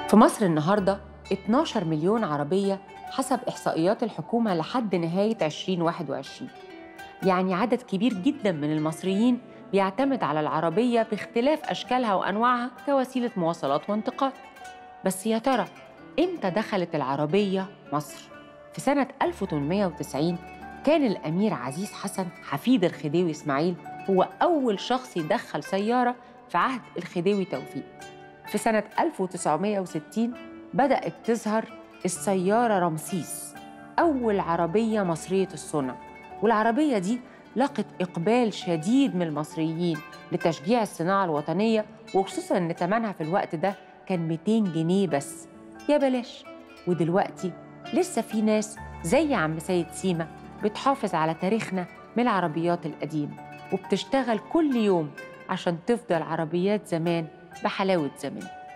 في مصر النهاردة 12 مليون عربية حسب إحصائيات الحكومة لحد نهاية 2021. يعني عدد كبير جداً من المصريين بيعتمد على العربية باختلاف أشكالها وأنواعها كوسيلة مواصلات وانتقال. بس يا ترى إمتى دخلت العربية مصر؟ في سنة 1890 كان الأمير عزيز حسن حفيد الخديوي إسماعيل هو أول شخص يدخل سيارة في عهد الخديوي توفيق. في سنة 1960 بدأت تظهر السيارة رمسيس، أول عربية مصرية الصنع، والعربية دي لقت إقبال شديد من المصريين لتشجيع الصناعة الوطنية، وخصوصاً إن ثمنها في الوقت ده كان 200 جنيه بس، يا بلاش. ودلوقتي لسه في ناس زي عم سيد سيما بتحافظ على تاريخنا من العربيات القديمة، وبتشتغل كل يوم عشان تفضل عربيات زمان بحلاوة زمان.